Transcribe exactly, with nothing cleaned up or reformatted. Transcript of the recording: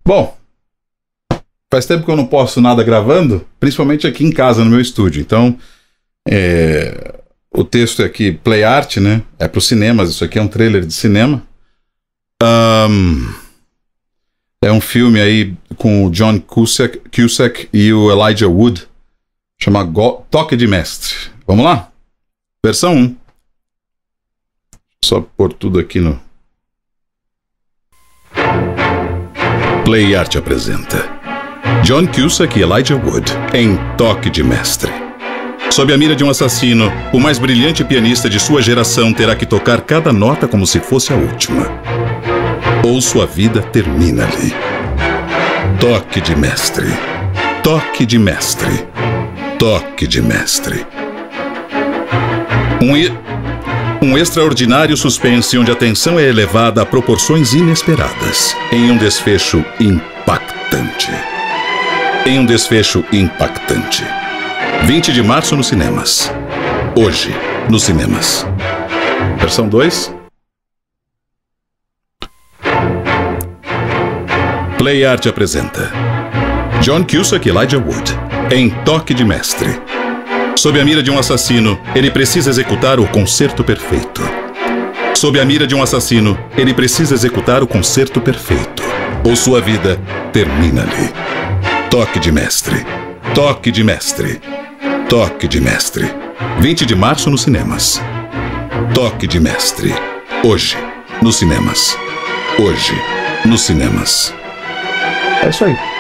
Bom, faz tempo que eu não posto nada gravando, principalmente aqui em casa, no meu estúdio. Então, é, o texto é aqui, Play Art, né? É para os cinemas, isso aqui é um trailer de cinema. Um, é um filme aí com o John Cusack, Cusack e o Elijah Wood, chama Go- Toque de Mestre. Vamos lá? Versão um. Só pôr tudo aqui no... Play Art apresenta John Cusack e Elijah Wood em Toque de Mestre. Sob a mira de um assassino, o mais brilhante pianista de sua geração terá que tocar cada nota como se fosse a última. Ou sua vida termina ali. Toque de Mestre. Toque de Mestre. Toque de Mestre. Um, e... um extraordinário suspense onde a tensão é elevada a proporções inesperadas, em um desfecho impactante. Em um desfecho impactante. vinte de março nos cinemas. Hoje, nos cinemas. Versão dois. Play Art apresenta John Cusack e Elijah Wood em Toque de Mestre. Sob a mira de um assassino, ele precisa executar o concerto perfeito. Sob a mira de um assassino, ele precisa executar o concerto perfeito. Ou sua vida termina ali. Toque de Mestre. Toque de Mestre. Toque de Mestre. vinte de março nos cinemas. Toque de Mestre. Hoje, nos cinemas. Hoje, nos cinemas. É isso aí.